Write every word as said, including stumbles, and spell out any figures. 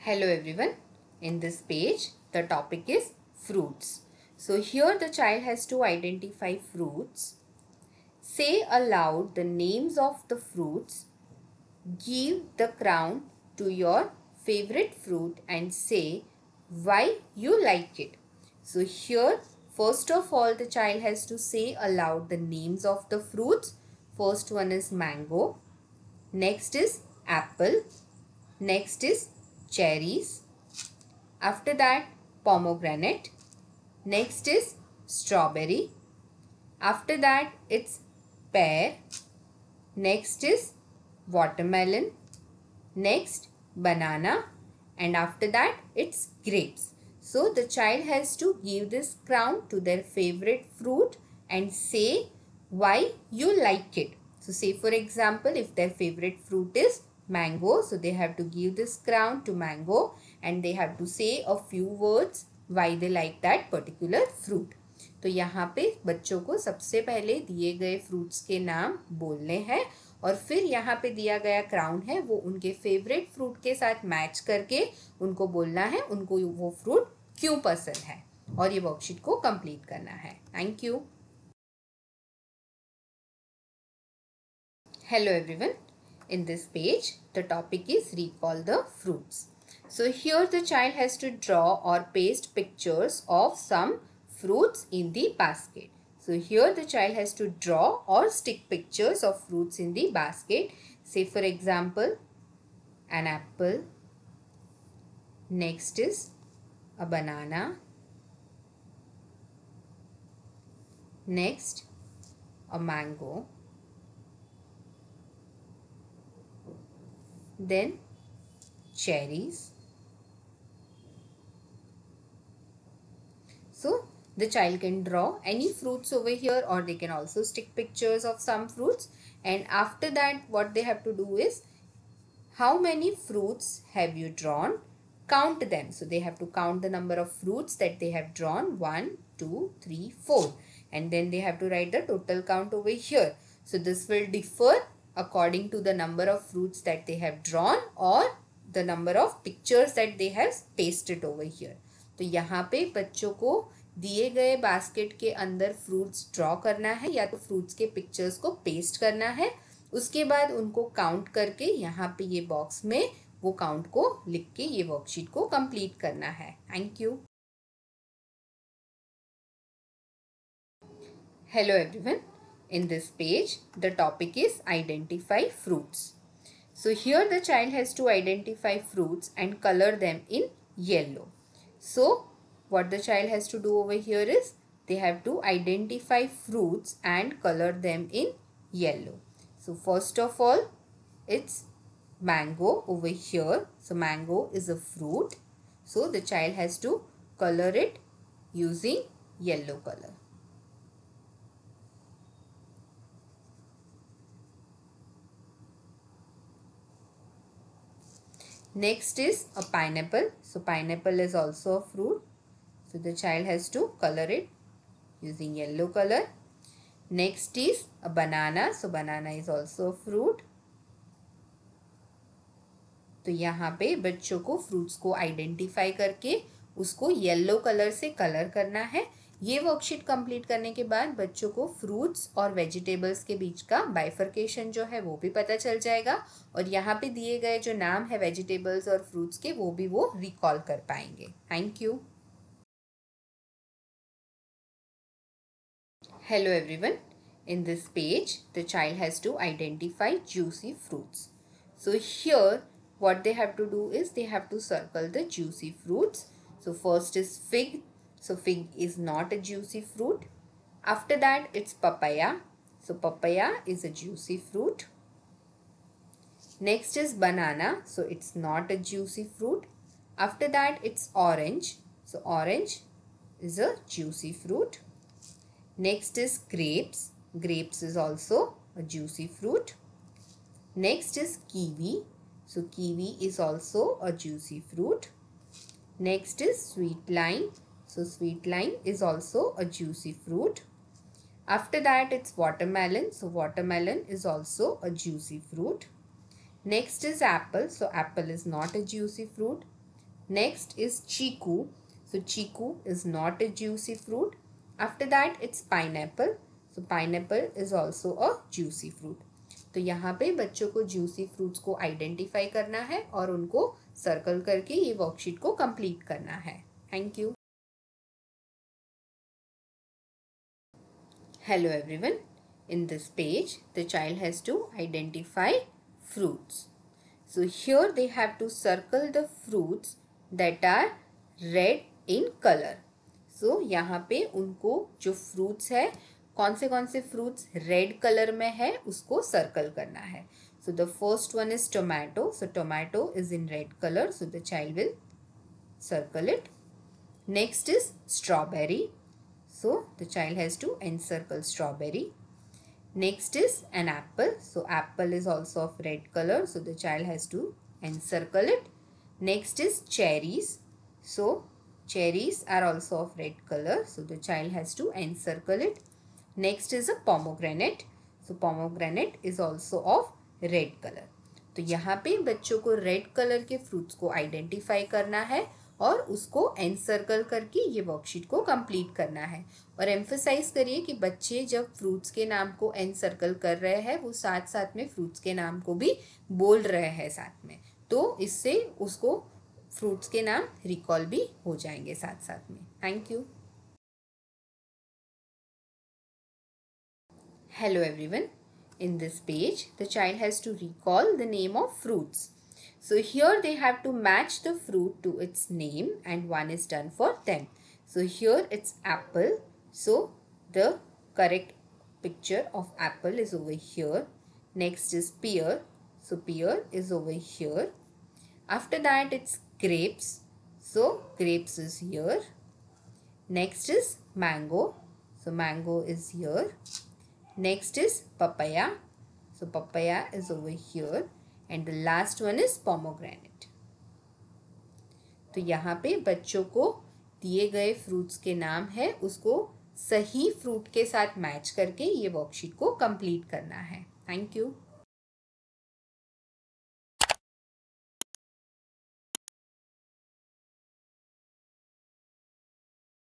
Hello everyone. In this page, the topic is fruits. So here the child has to identify fruits. Say aloud the names of the fruits. Give the crown to your favorite fruit and say why you like it. So here, first of all, the child has to say aloud the names of the fruits. First one is mango. Next is apple. Next is cherries. After that, pomegranate. Next is strawberry. After that, it's pear. Next is watermelon. Next, banana. And after that, it's grapes. So, the child has to give this crown to their favorite fruit and say why you like it. So, say for example, if their favorite fruit is mango, so they have to give this crown to mango and they have to say a few words why they like that particular fruit. तो यहाँ पे बच्चों को सबसे पहले दिए गए fruits के नाम बोलने हैं और फिर यहाँ पे दिया गया क्राउन है वो उनके फेवरेट फ्रूट के साथ मैच करके उनको बोलना है उनको वो फ्रूट क्यों पसंद है और ये वर्कशीट को कंप्लीट करना है. Thank you. Hello everyone. In this page, the topic is recall the fruits. So here the child has to draw or paste pictures of some fruits in the basket. So here the child has to draw or stick pictures of fruits in the basket. Say for example, an apple. Next is a banana. Next, a mango. Then cherries. So the child can draw any fruits over here or they can also stick pictures of some fruits, and after that what they have to do is how many fruits have you drawn, count them. So they have to count the number of fruits that they have drawn, one, two, three, four, and then they have to write the total count over here. So this will differ according to the number of fruits that they have drawn or the number of pictures that they have pasted over here. तो यहाँ पे बच्चों को दिए गए basket के अंदर fruits draw करना है या तो फ्रूट्स के पिक्चर्स को पेस्ट करना है. उसके बाद उनको काउंट करके यहाँ पे ये बॉक्स में वो काउंट को लिख के ये वर्कशीट को कंप्लीट करना है. Thank you. Hello everyone. In this page, the topic is identify fruits. So here the child has to identify fruits and color them in yellow. So what the child has to do over here is they have to identify fruits and color them in yellow. So first of all, it's mango over here. So mango is a fruit. So the child has to color it using yellow color. Next is a pineapple. So pineapple is also a fruit. So the child has to color it using yellow color. Next is a banana. So banana is also a fruit. तो यहाँ पे बच्चों को fruits को identify करके उसको yellow colour से colour करना है. ये वर्कशीट कंप्लीट करने के बाद बच्चों को फ्रूट्स और वेजिटेबल्स के बीच का बाइफर्केशन जो है वो भी पता चल जाएगा और यहाँ पे दिए गए जो नाम है वेजिटेबल्स और फ्रूट्स के वो भी वो रिकॉल कर पाएंगे. Thank you. Hello everyone. In this page, the child has to identify juicy fruits. So here, what they have to do is they have to circle the juicy fruits. So first is fig. So fig is not a juicy fruit. After that, it's papaya. So papaya is a juicy fruit. Next is banana. So it's not a juicy fruit. After that, it's orange. So orange is a juicy fruit. Next is grapes. Grapes is also a juicy fruit. Next is kiwi. So kiwi is also a juicy fruit. Next is sweet lime. So sweet lime is also a juicy fruit. After that, it's watermelon. So watermelon is also a juicy fruit. Next is apple. So apple is not a juicy fruit. Next is chiku. So chiku is not a juicy fruit. After that it's pineapple. So pineapple is also a juicy fruit. तो यहाँ पे बच्चों को juicy fruits को identify करना है और उनको circle करके ये worksheet को complete करना है. Thank you. Hello everyone. In this page, the child has to identify fruits. So here they have to circle the fruits that are red in color. So यहाँ पे उनको जो fruits है, कौन से कौन से fruits red color में है उसको circle करना है. So the first one is tomato. So tomato is in red color. So the child will circle it. Next is strawberry. So the child has to encircle strawberry. Next is an apple. So apple is also of red color. So the child has to encircle it. Next is cherries. So cherries are also of red color. So the child has to encircle it. Next is a pomegranate. So pomegranate is also of red color. तो यहाँ पे बच्चों को red colour के fruits को identify करना है और उसको एनसर्कल करके ये वर्कशीट को कंप्लीट करना है. और एम्फसाइज करिए कि बच्चे जब फ्रूट्स के नाम को एनसर्कल कर रहे हैं वो साथ साथ में फ्रूट्स के नाम को भी बोल रहे हैं साथ में. तो इससे उसको फ्रूट्स के नाम रिकॉल भी हो जाएंगे साथ साथ में. Thank you. Hello everyone. In this page, the child has to recall the name of fruits. So here they have to match the fruit to its name and one is done for them. So here it's apple. So the correct picture of apple is over here. Next is pear. So pear is over here. After that it's grapes. So grapes is here. Next is mango. So mango is here. Next is papaya. So papaya is over here and the last one is pomegranate. तो यहाँ पे बच्चों को दिए गए fruits के नाम है उसको सही फ्रूट के साथ मैच करके ये वर्कशीट को कंप्लीट करना है. Thank you.